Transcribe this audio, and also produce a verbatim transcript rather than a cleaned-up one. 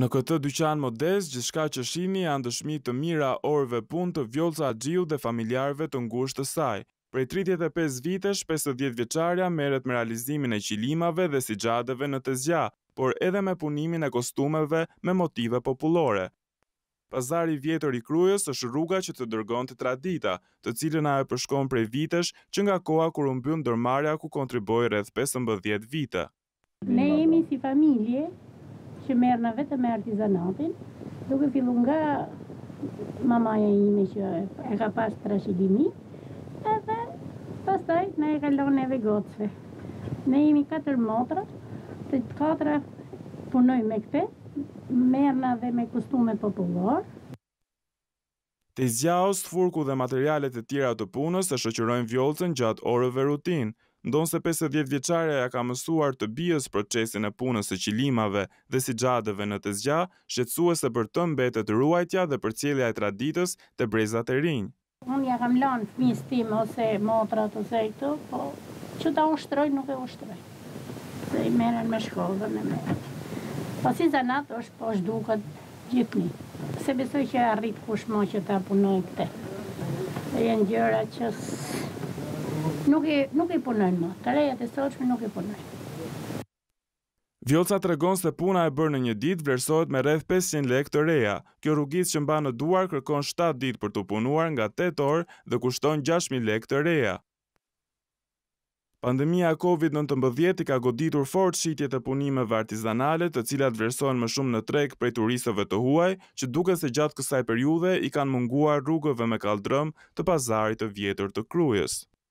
Në këtë dyqan modest, gjithçka që shihni janë dëshmi të mira orëve punë të Vjollca Axhiu dhe familjarëve të ngushtë të saj. Prej tridhjetë e pesë vitesh, pesëdhjetë-vjeçaria merret me realizimin e qilimave dhe sixhadeve në tezgja, por edhe me punimin e kostumeve me motive popullore. Pazari i vjetër i Krujës është rruga që të dërgonte tradita, të cilën ajo përshkon prej vitesh që nga koha kur u mbyll ndërmarrja ku kontriboi rreth pesëmbëdhjetë vite. Ne jemi si familje që merrna vetëm me artizanatin, duke filluar nga mamaja ime që e ka pas trashëgimi, edhe pastaj na e kalon neve gocëve. Ne jemi katër motra, të katra punojmë me këtë, merrna dhe me kostume popullor. Tezgjau, sfurku dhe materialet e tjera të punës e shoqërojnë Vjollcën gjatë orëve rutinë. Ndonse pesëdhjetë-vjeçaria ja ka mësuar të bijës procesin e punës së qilimave dhe sixhadeve në tezgja, shqetësuese për të mbetet ruajtja dhe përcjellja e traditës te brezat e rinj. Unë ja kam lënë fëmijës tim ose motrat ose këto, po që ta ushtroj nuk e ushtroj. Se i merren me shkollën e me. Po si zanat është po zhduket gjithnjë. Se besoj që arrit kush mo që ta punoj këtë. Dhe janë gjëra që Nuk i, nuk i punojnë më, të rejat e sotshme nuk i punojnë. Vjollca tregon se puna e bërë në një ditë vlerësohet me rreth pesëqind lekë të reja. Kjo rrugicë që mban në duar kërkon shtatë ditë për të punuar nga tetë orë dhe kushton gjashtë mijë lekë të reja. Pandemia e Covid nëntëmbëdhjetë i ka goditur fort shitjet e punimeve artizanale, të cilat vlerësohen më shumë në treg prej turistëve të huaj, që duket se gjatë kësaj periudhe i kanë munguar rrugëve me kaldrëm të pazarit të vjetër të Krujës.